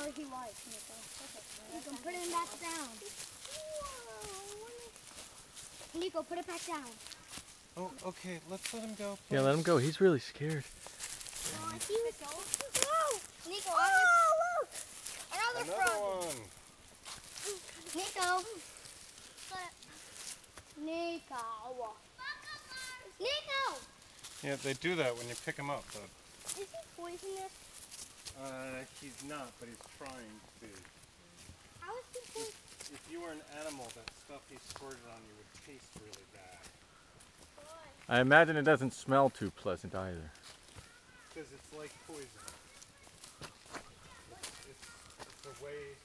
whatever he likes, Nico. You can put him back down. Nico, put it back down. Oh, okay, let's let him go. Please. Yeah, let him go. He's really scared. Nico, look! Another frog. One. Nico. Nico. Nico! Yeah, they do that when you pick him up, though. Is he poisonous? He's not, but he's trying to be. How is he poisonous? If you were an animal, that stuff he squirted on you would taste really bad. I imagine it doesn't smell too pleasant either. Because it's like poison. It's a way